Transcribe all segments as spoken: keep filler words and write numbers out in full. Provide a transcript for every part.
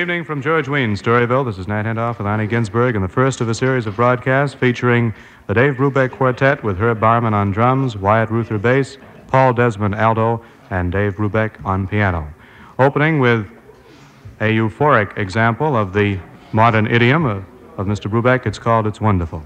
evening from George Wein, Storyville. This is Nat Hendoff with Annie Ginsberg, and the first of a series of broadcasts featuring the Dave Brubeck Quartet with Herb Barman on drums, Wyatt Ruther bass, Paul Desmond alto, and Dave Brubeck on piano. Opening with a euphoric example of the modern idiom of, of Mister Brubeck. It's called It's Wonderful.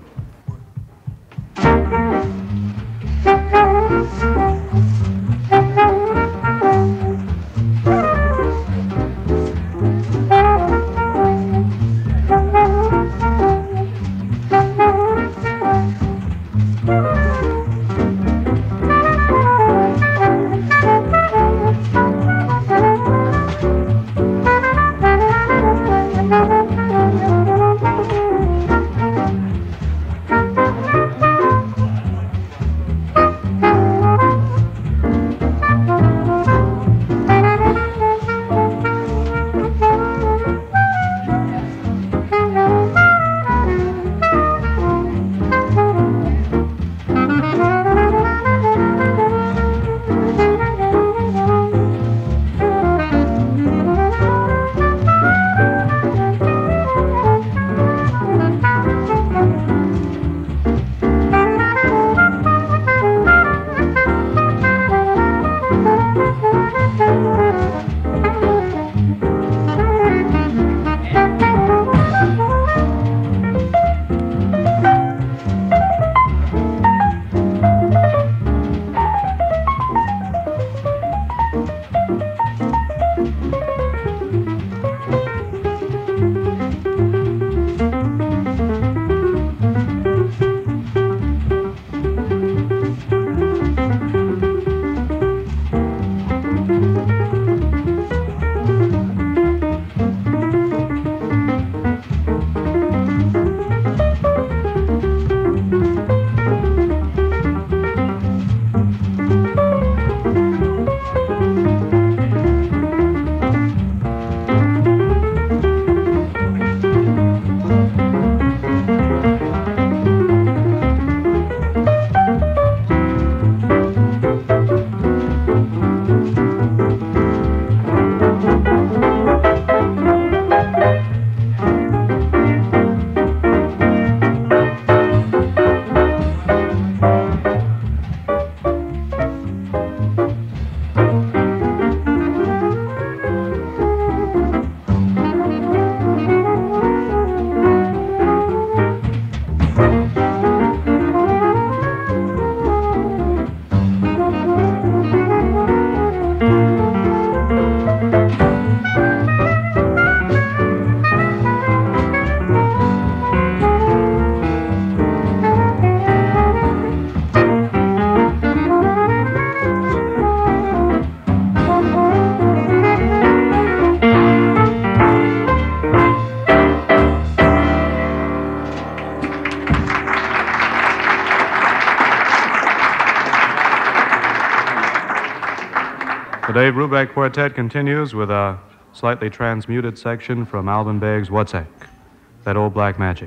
The Dave Brubeck Quartet continues with a slightly transmuted section from Alvin Begg's What's-Eck, That Old Black Magic.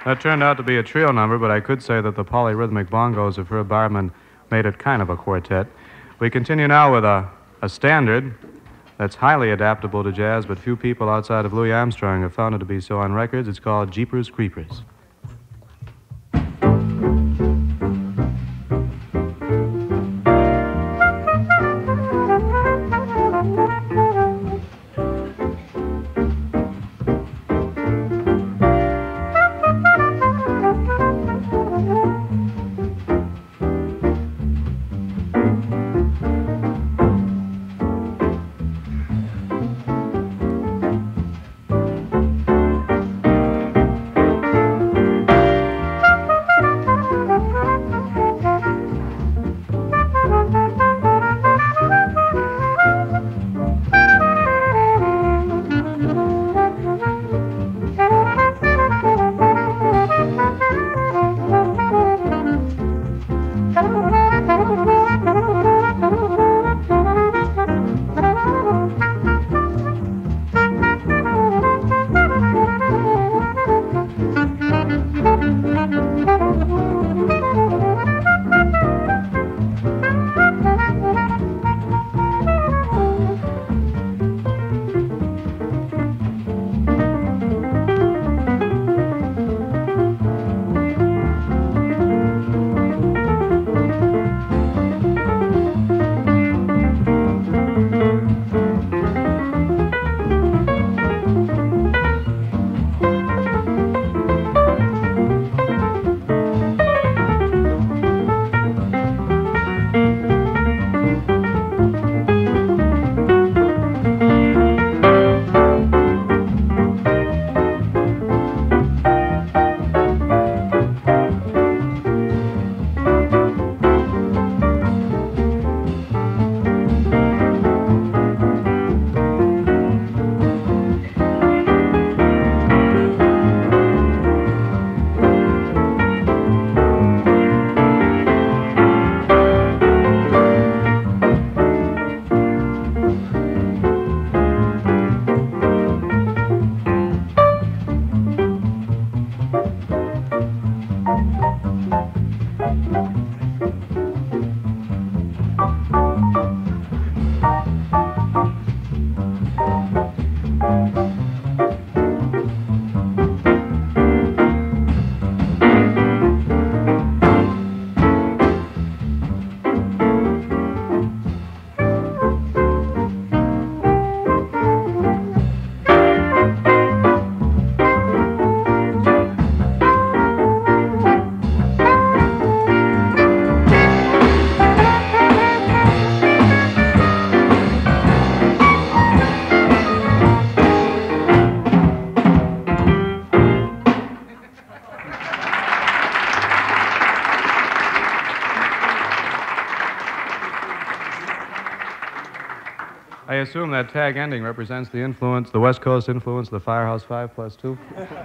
That turned out to be a trio number, but I could say that the polyrhythmic bongos of Herb Barman made it kind of a quartet. We continue now with a, a standard that's highly adaptable to jazz, but few people outside of Louis Armstrong have found it to be so on records. It's called Jeepers Creepers. I assume that tag ending represents the influence, the West Coast influence, the Firehouse Five plus two.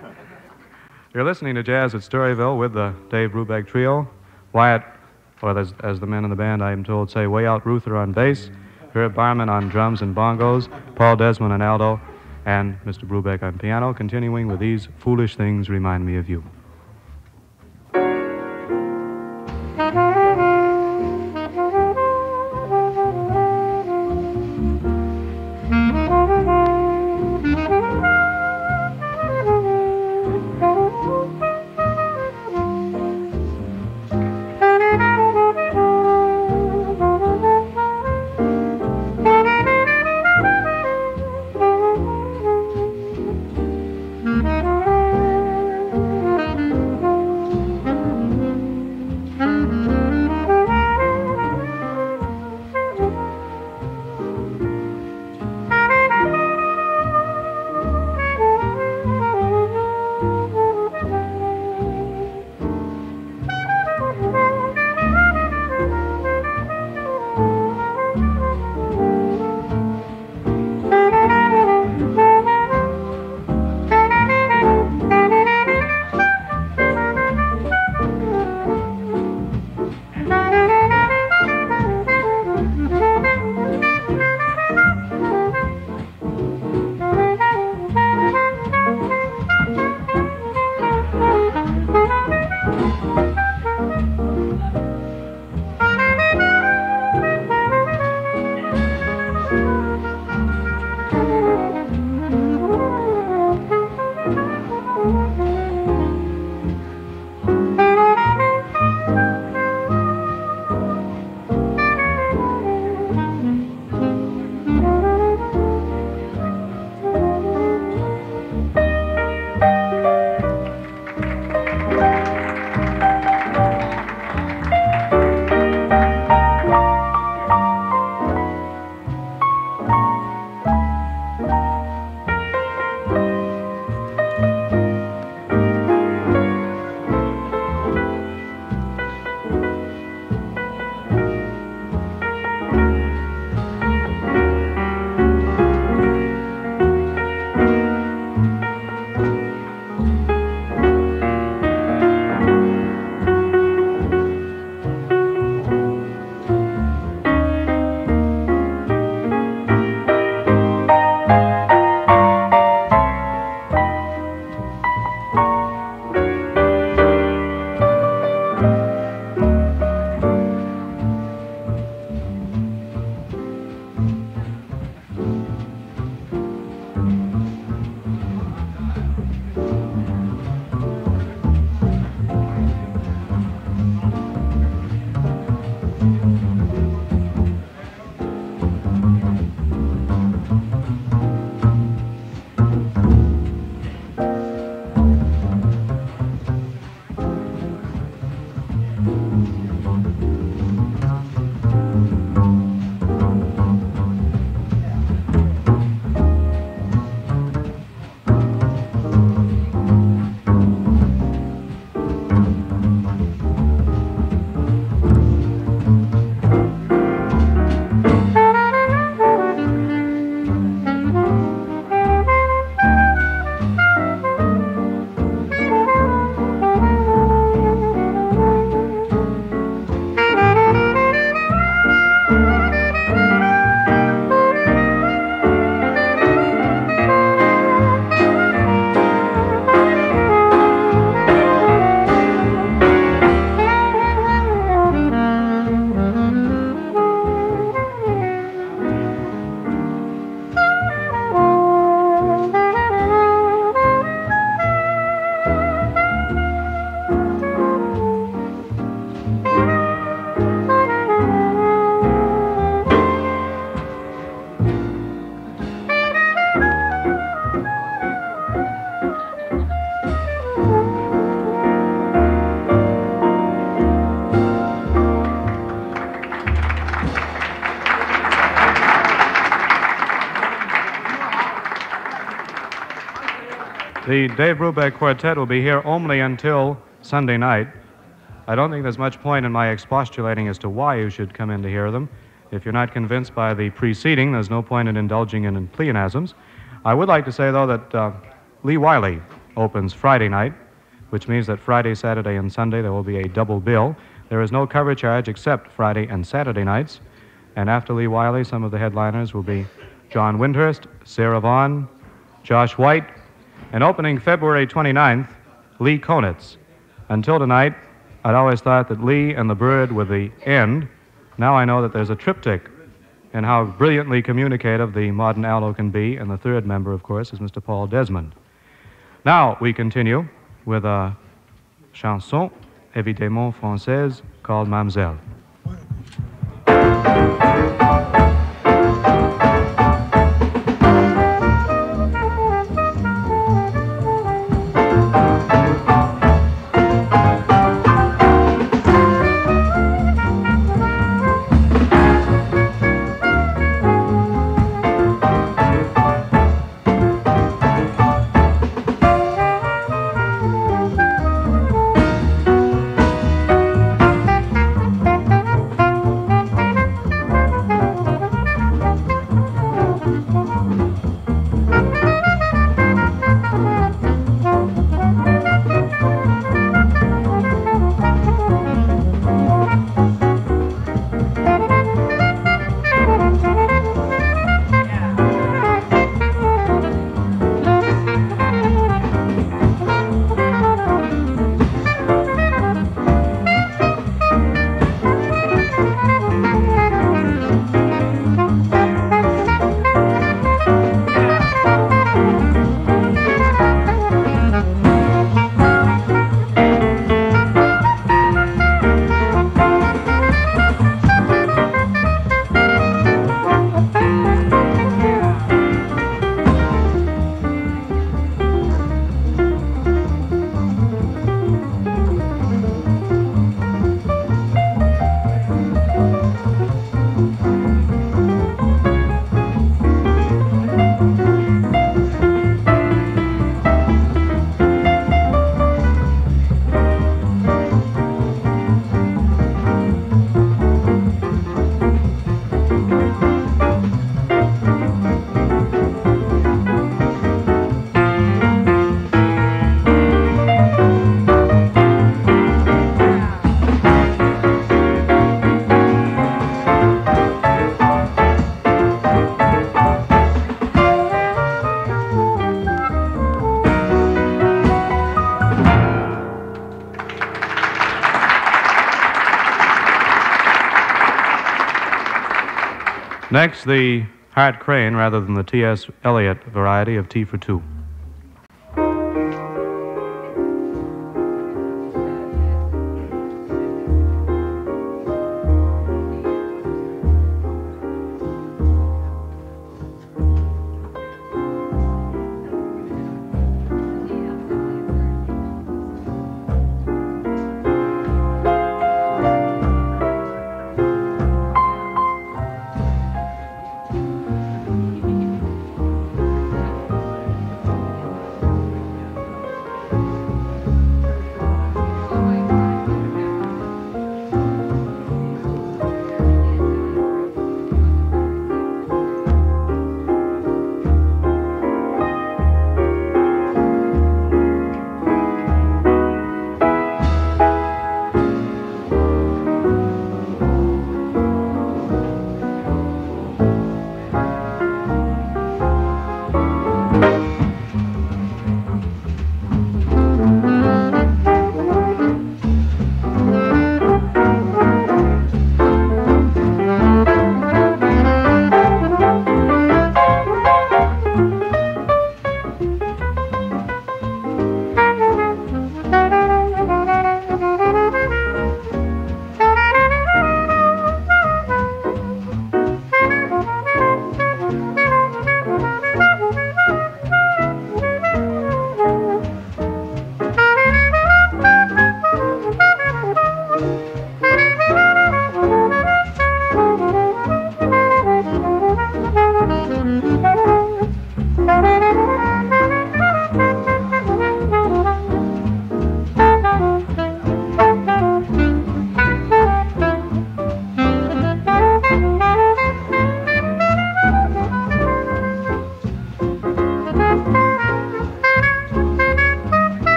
You're listening to Jazz at Storyville with the Dave Brubeck Trio. Wyatt, or as, as the men in the band, I am told, say, Way Out Ruther on bass, Herb Barman on drums and bongos, Paul Desmond on alto, and Mister Brubeck on piano, continuing with These Foolish Things Remind Me of You. Thank you. The Dave Brubeck Quartet will be here only until Sunday night. I don't think there's much point in my expostulating as to why you should come in to hear them. If you're not convinced by the preceding, there's no point in indulging in pleonasms. I would like to say, though, that uh, Lee Wiley opens Friday night, which means that Friday, Saturday, and Sunday there will be a double bill. There is no cover charge except Friday and Saturday nights. And after Lee Wiley, some of the headliners will be John Windhurst, Sarah Vaughan, Josh White, and opening February twenty-ninth, Lee Konitz. Until tonight, I'd always thought that Lee and the Bird were the end. Now I know that there's a triptych in how brilliantly communicative the modern alto can be, and the third member, of course, is Mister Paul Desmond. Now we continue with a chanson évidemment française called Mamselle. Next, the Hart Crane rather than the T S Eliot variety of Tea for Two.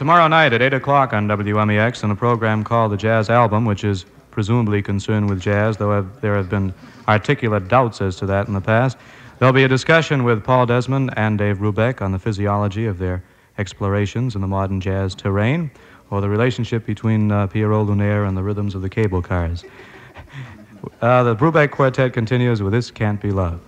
tomorrow night at eight o'clock on W M E X in a program called The Jazz Album, which is presumably concerned with jazz, though have, there have been articulate doubts as to that in the past, there'll be a discussion with Paul Desmond and Dave Brubeck on the physiology of their explorations in the modern jazz terrain, or the relationship between uh, Pierrot Lunaire and the rhythms of the cable cars. Uh, the Brubeck Quartet continues with This Can't Be Love.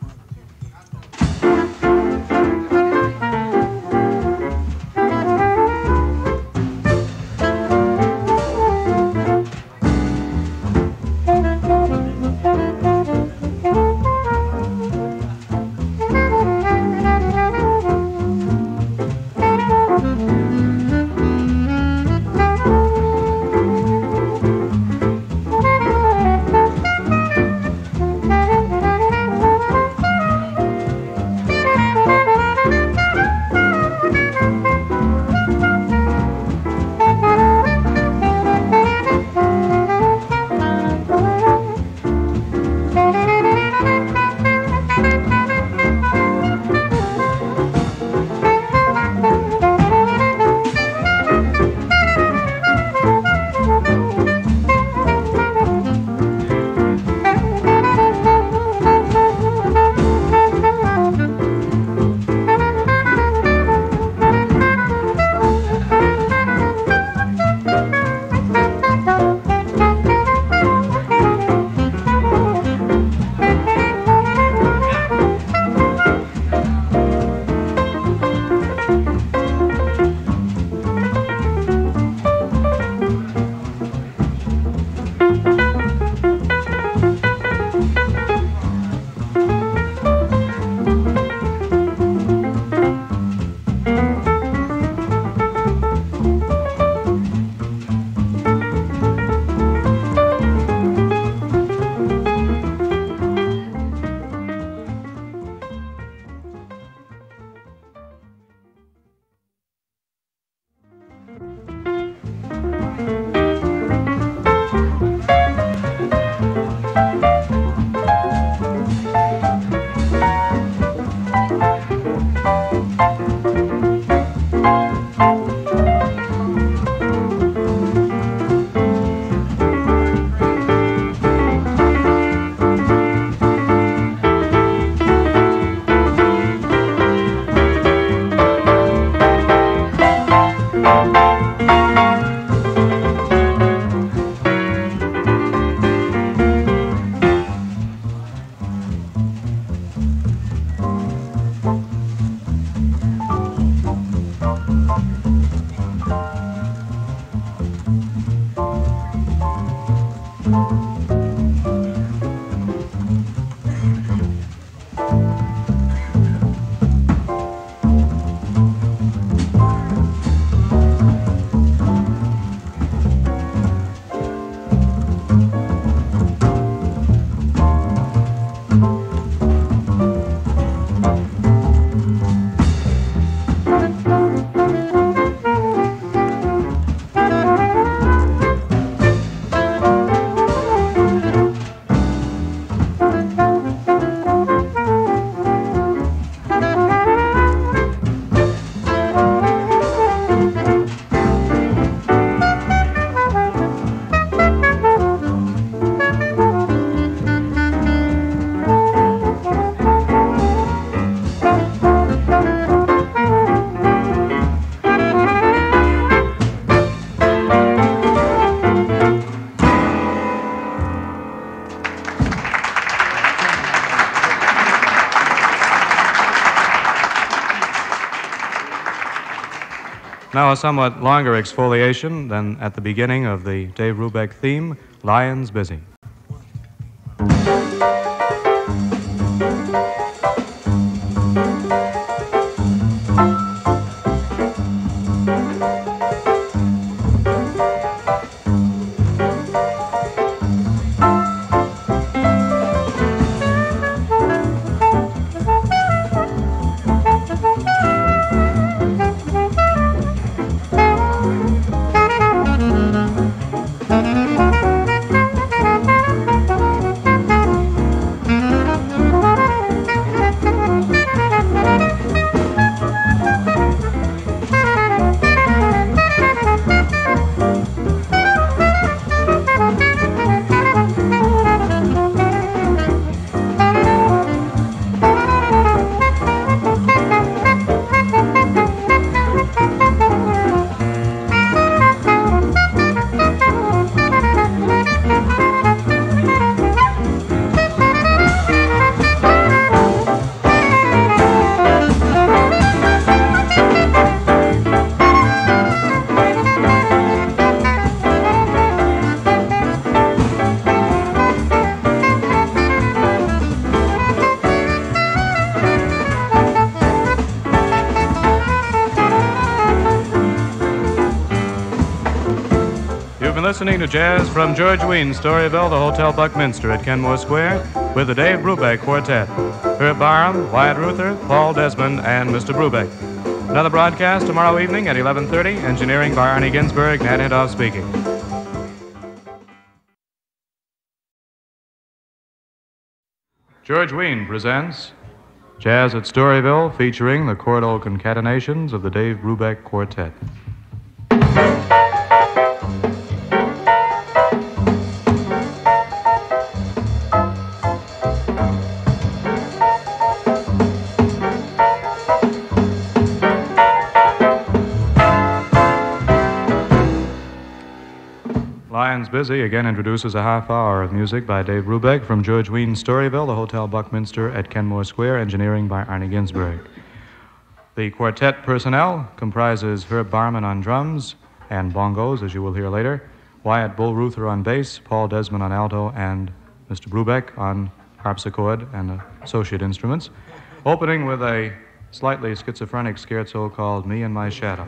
Now a somewhat longer exfoliation than at the beginning of the Dave Brubeck theme, Lions Busy. You've been listening to jazz from George Weins' Storyville, the Hotel Buckminster at Kenmore Square, with the Dave Brubeck Quartet. Herb Barham, Wyatt Ruther, Paul Desmond, and Mister Brubeck. Another broadcast tomorrow evening at eleven thirty. Engineering by Arnie Ginsberg, Nat Hentoff speaking. George Wein presents Jazz at Storyville, featuring the chordal concatenations of the Dave Brubeck Quartet. Lions Busy again introduces a half hour of music by Dave Brubeck from George Weins' Storyville, the Hotel Buckminster at Kenmore Square, engineering by Arnie Ginsberg. The quartet personnel comprises Herb Barman on drums and bongos, as you will hear later, Wyatt Bull Ruther on bass, Paul Desmond on alto, and Mister Brubeck on harpsichord and associate instruments, opening with a slightly schizophrenic scherzo called Me and My Shadow.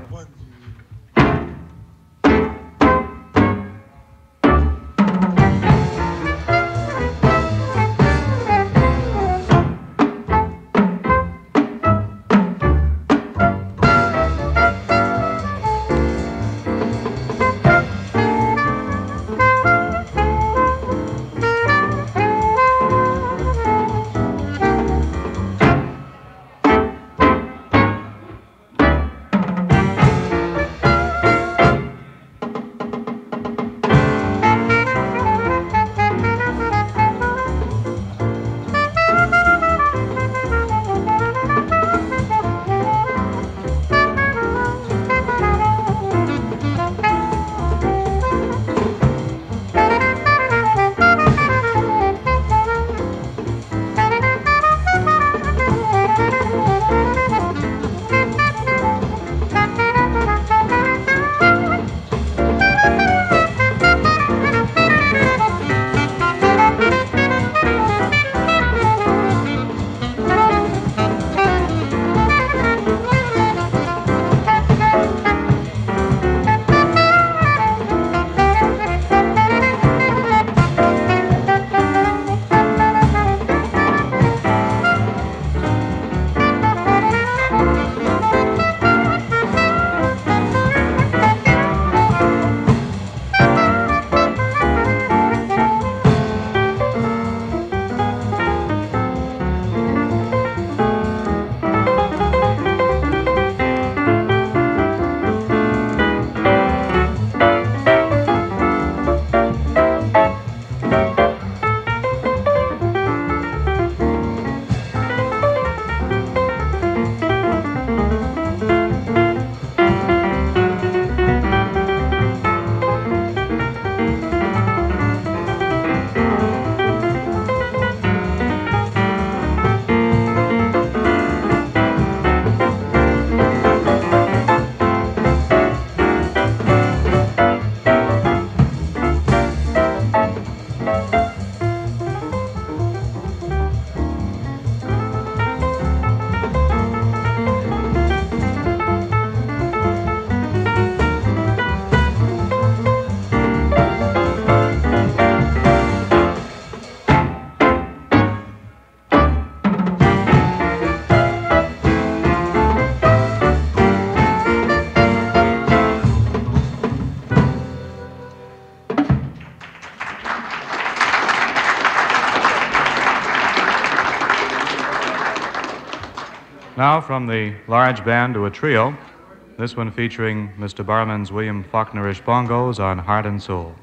Now from the large band to a trio, this one featuring Mister Barman's William Faulknerish bongos on Heart and Soul.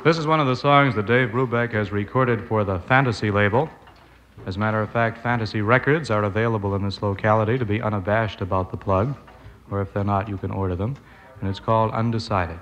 This is one of the songs that Dave Brubeck has recorded for the Fantasy label. As a matter of fact, Fantasy records are available in this locality to be unabashed about the plug, or if they're not, you can order them. And it's called Undecided.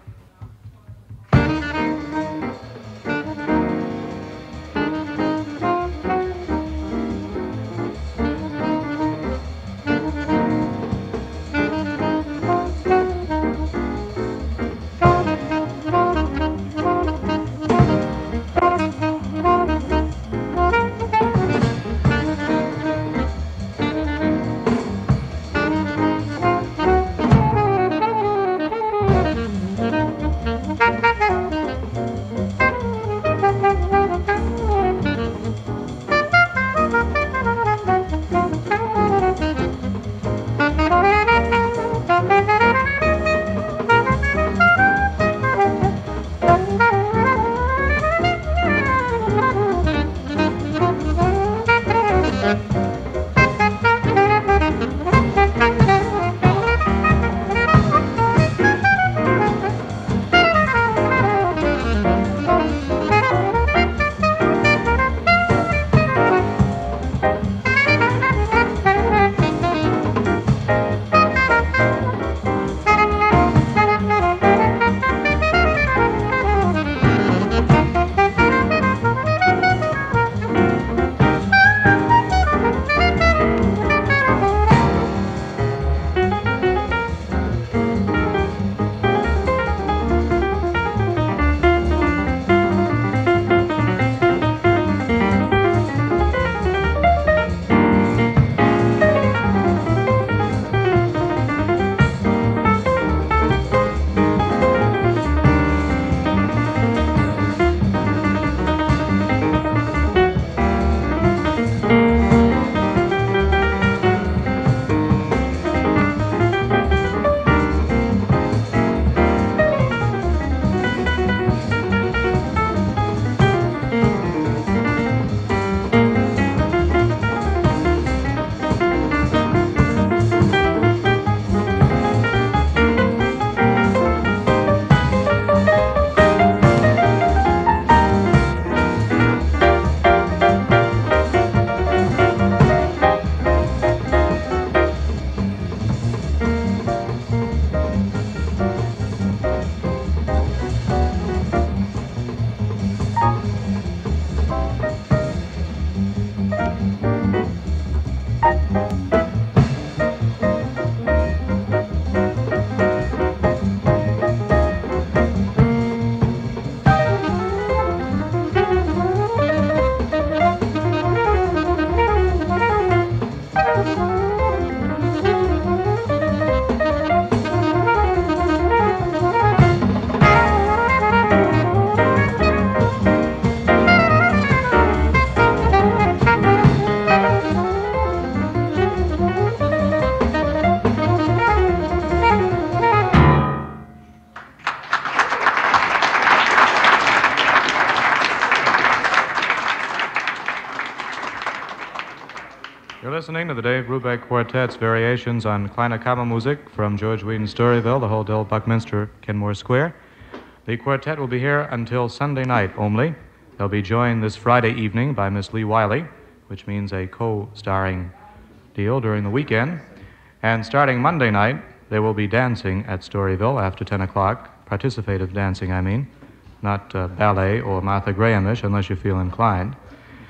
You're listening to the Dave Brubeck Quartet's variations on Kleine Kammermusik from George Whedon's Storyville, the Hotel Buckminster, Kenmore Square. The quartet will be here until Sunday night only. They'll be joined this Friday evening by Miss Lee Wiley, which means a co-starring deal during the weekend. And starting Monday night, they will be dancing at Storyville after ten o'clock, participative dancing, I mean, not uh, ballet or Martha Grahamish unless you feel inclined.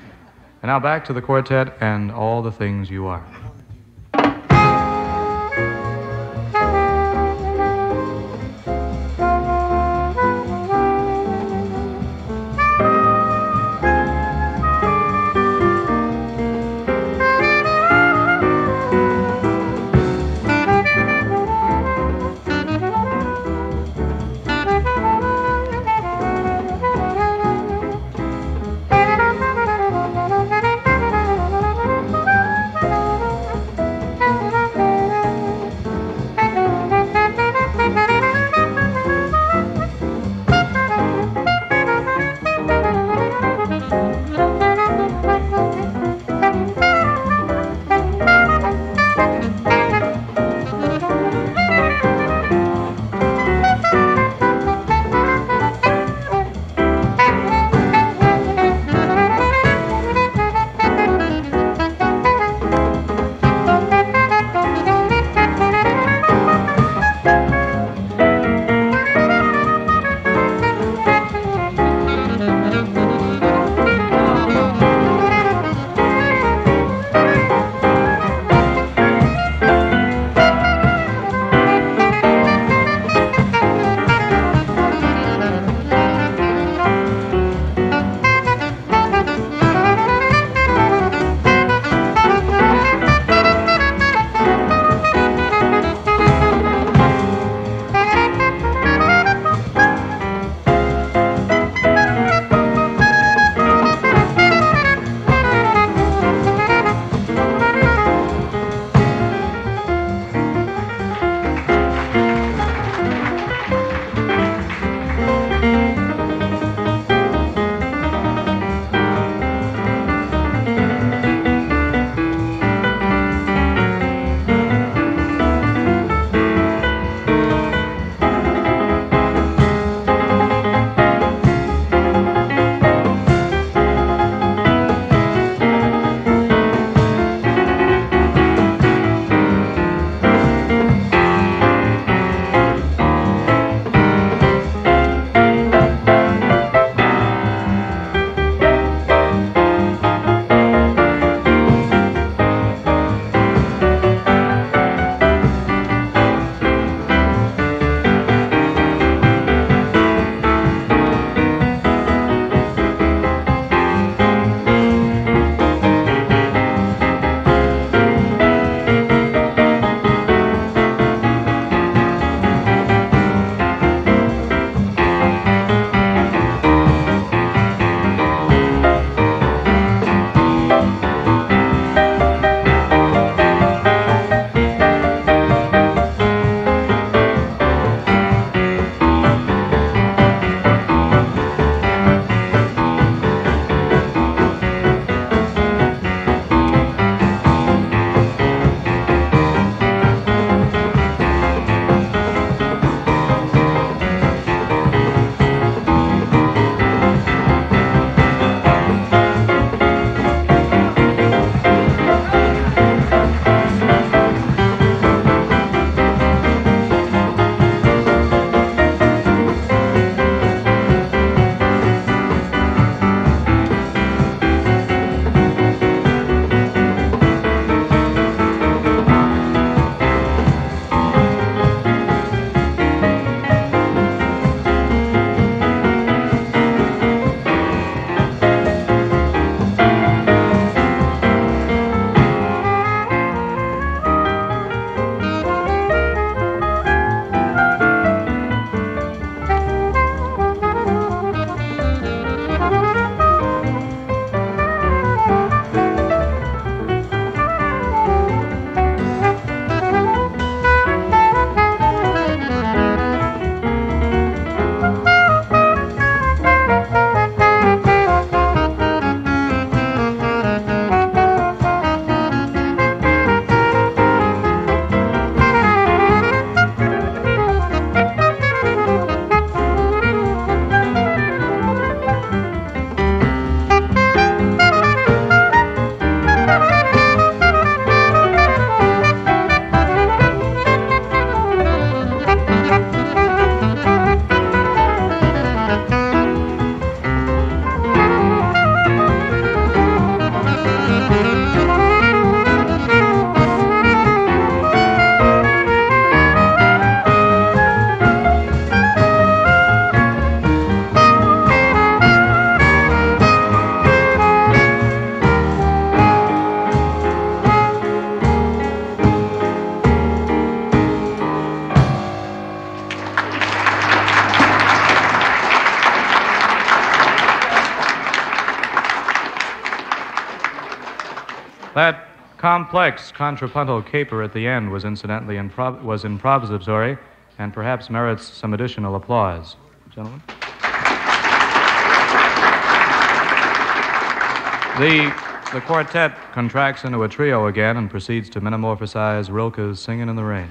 And now back to the quartet and All the Things You Are. That complex contrapuntal caper at the end was incidentally improv- was improvisatory and perhaps merits some additional applause. Gentlemen? The, the quartet contracts into a trio again and proceeds to metamorphosize Rilke's Singin' in the Rain.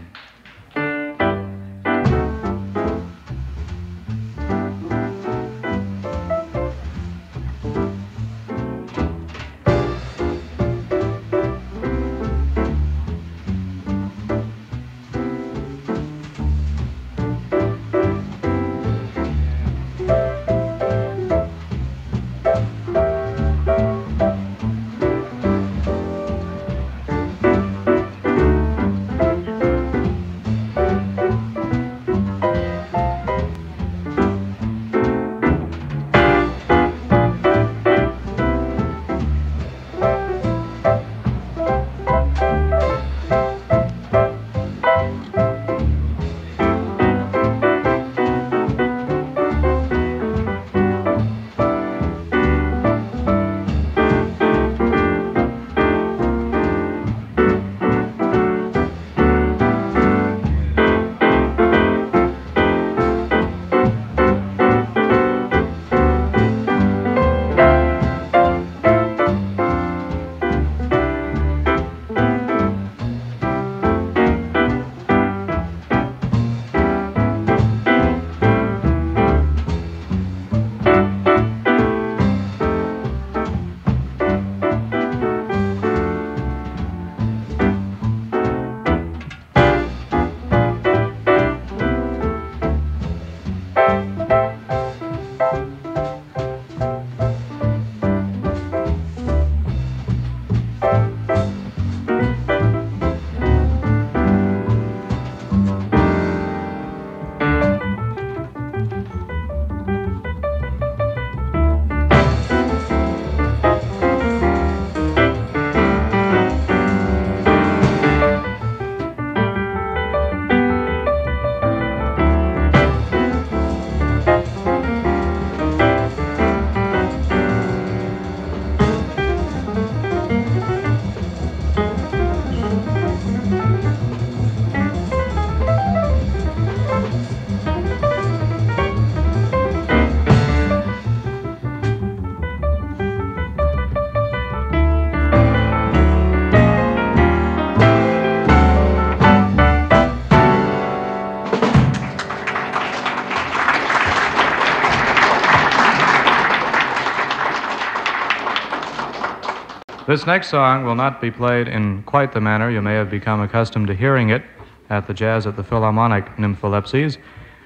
This next song will not be played in quite the manner you may have become accustomed to hearing it at the Jazz at the Philharmonic Nympholepsies,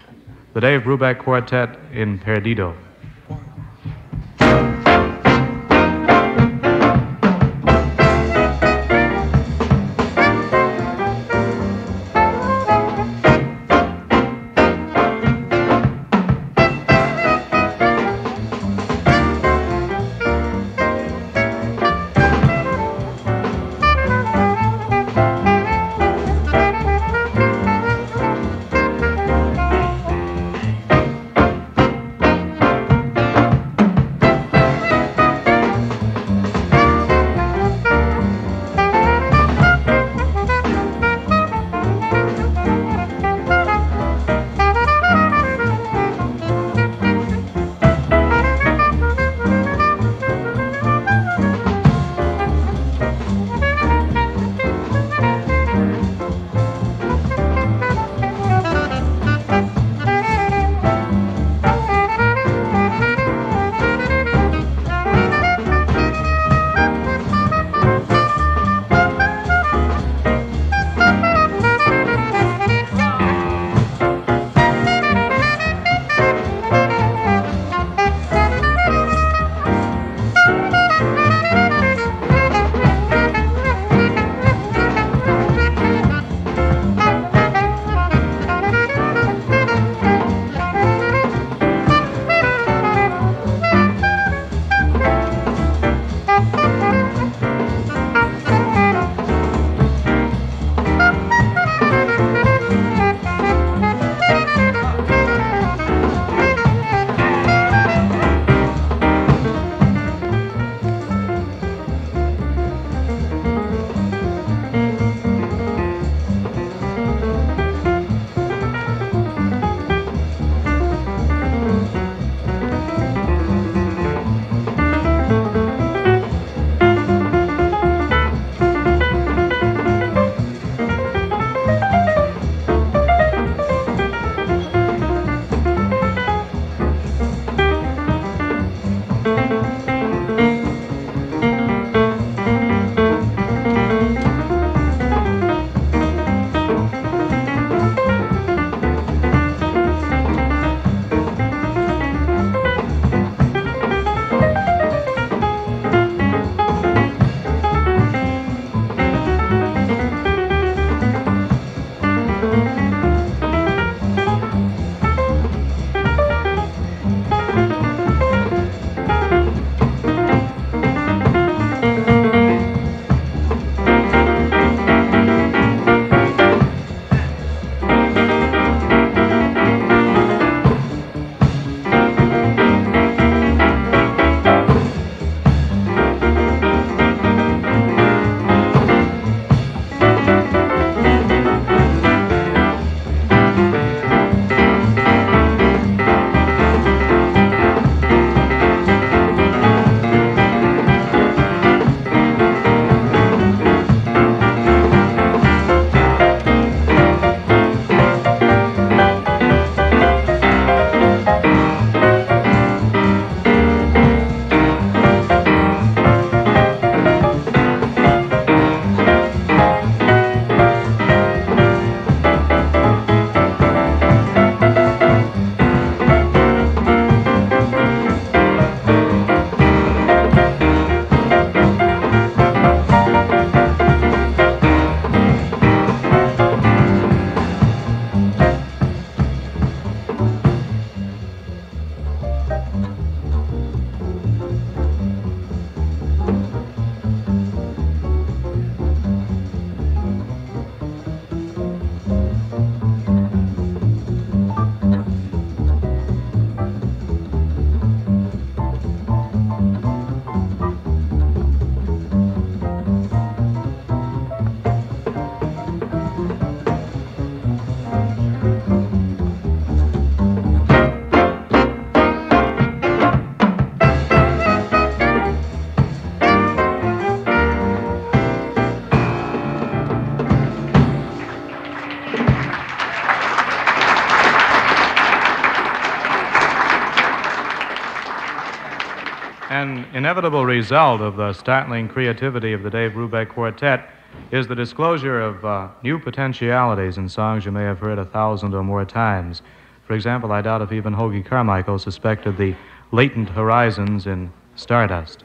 the Dave Brubeck Quartet in Perdido. inevitable result of the startling creativity of the Dave Brubeck Quartet is the disclosure of uh, new potentialities in songs you may have heard a thousand or more times. For example, I doubt if even Hoagy Carmichael suspected the latent horizons in Stardust.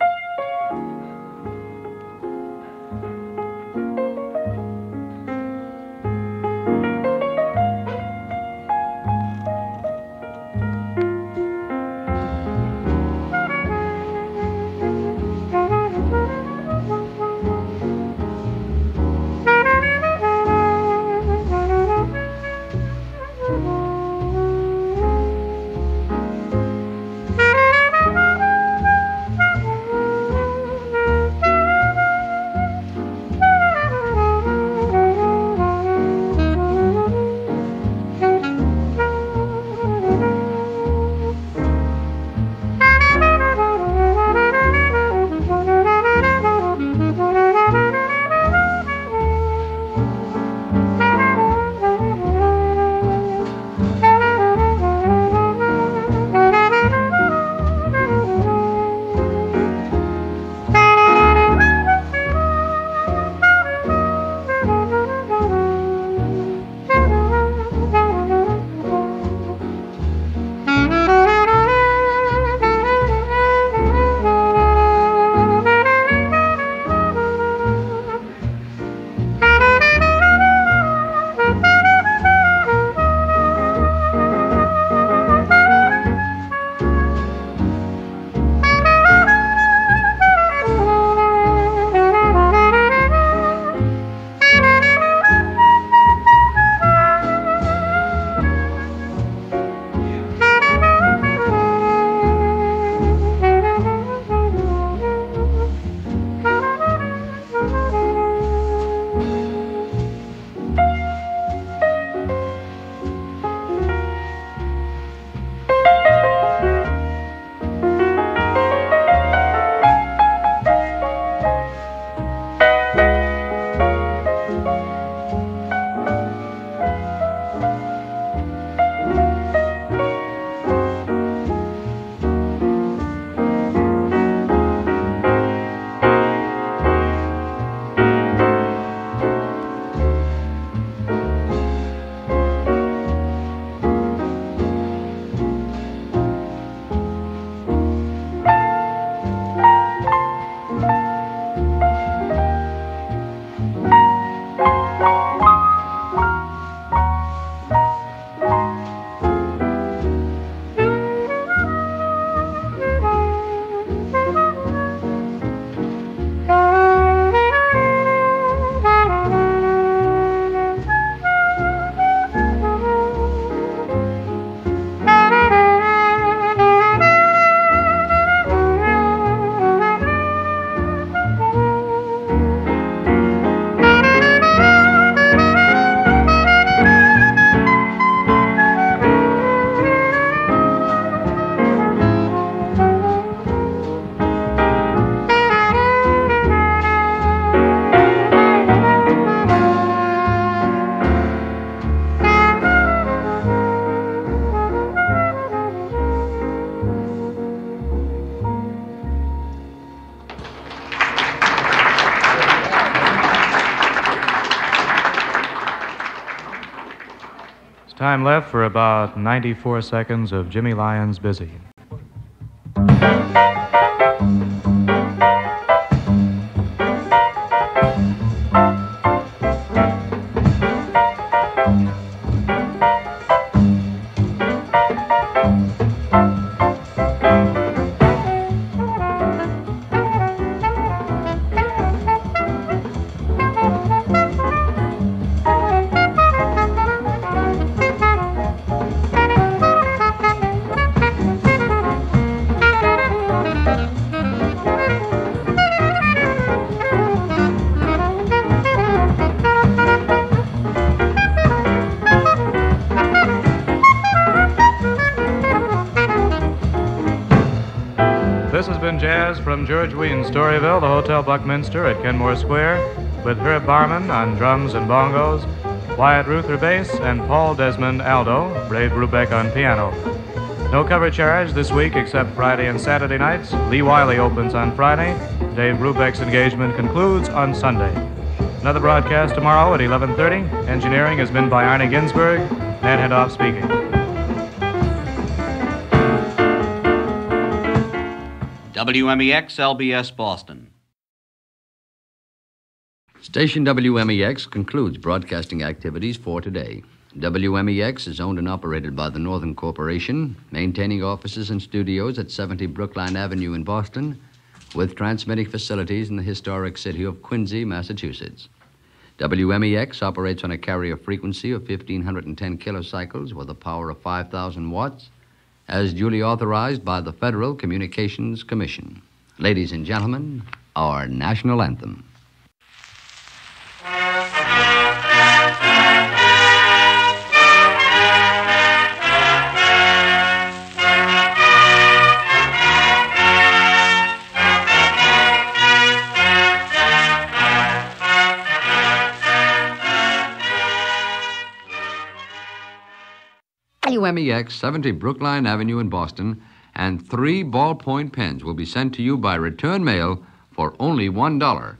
Time left for about ninety-four seconds of Jimmy Lyons Busy. This has been Jazz from George Wein, Storyville, the Hotel Buckminster at Kenmore Square, with Herb Barman on drums and bongos, Wyatt Ruther bass, and Paul Desmond Aldo, Dave Brubeck on piano. No cover charge this week except Friday and Saturday nights. Lee Wiley opens on Friday. Dave Brubeck's engagement concludes on Sunday. Another broadcast tomorrow at eleven thirty. Engineering has been by Arnie Ginsberg. Nat Hendoff speaking. W M E X L B S Boston. Station W M E X concludes broadcasting activities for today. W M E X is owned and operated by the Northern Corporation, maintaining offices and studios at seventy Brookline Avenue in Boston, with transmitting facilities in the historic city of Quincy, Massachusetts. W M E X operates on a carrier frequency of one thousand five hundred ten kilocycles with a power of five thousand watts, as duly authorized by the Federal Communications Commission. Ladies and gentlemen, our national anthem. W M E X, seventy Brookline Avenue in Boston, and three ballpoint pens will be sent to you by return mail for only one dollar.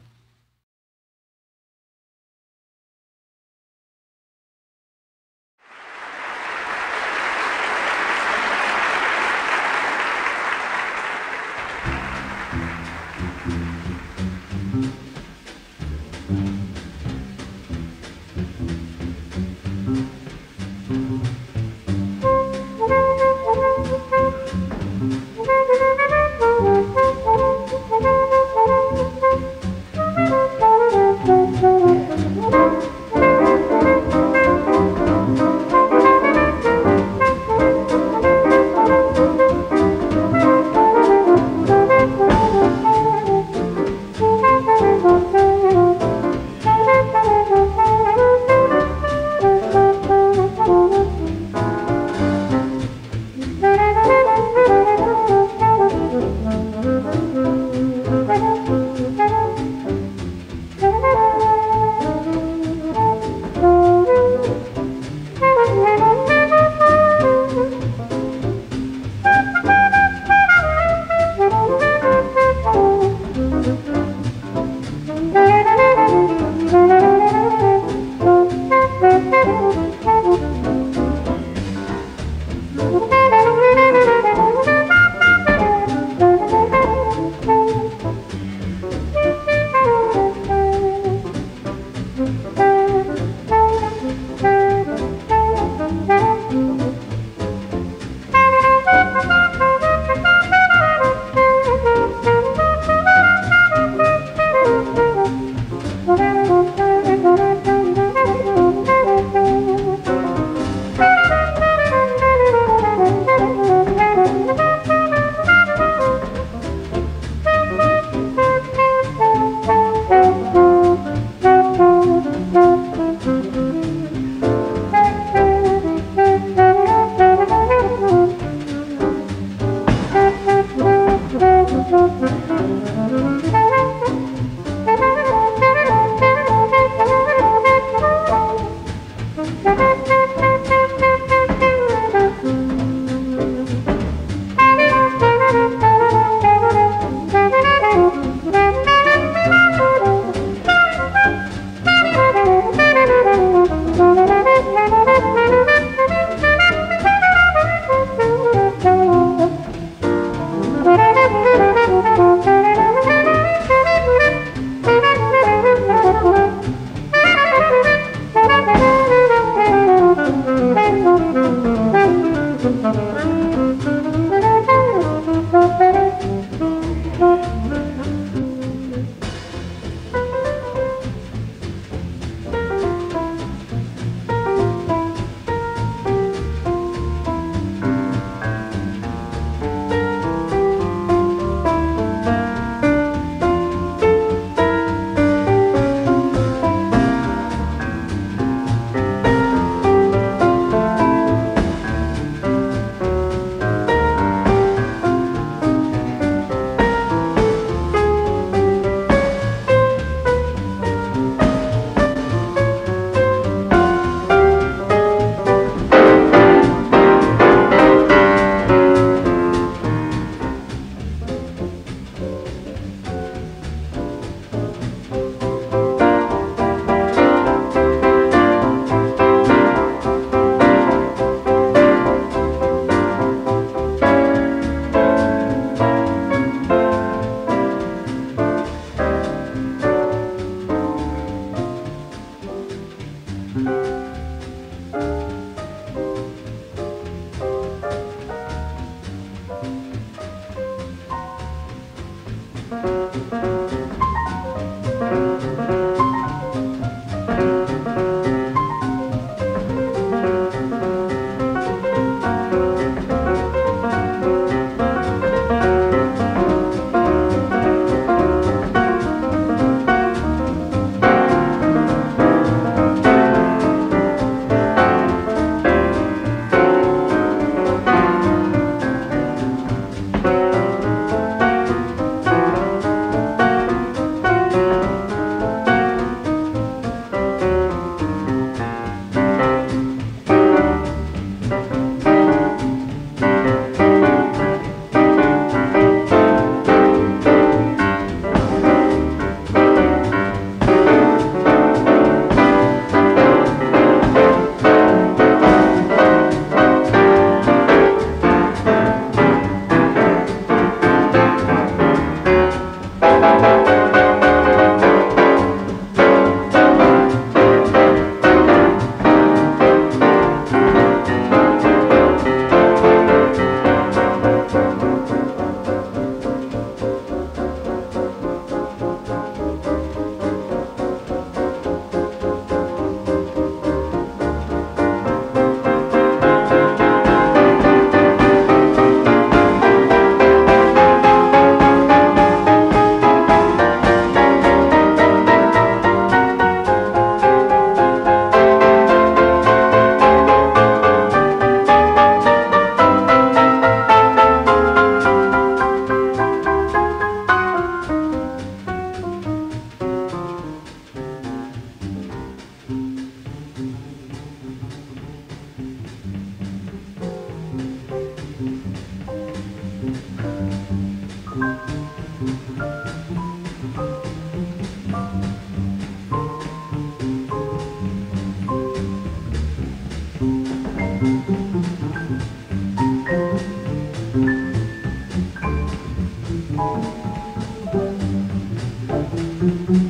Thank you.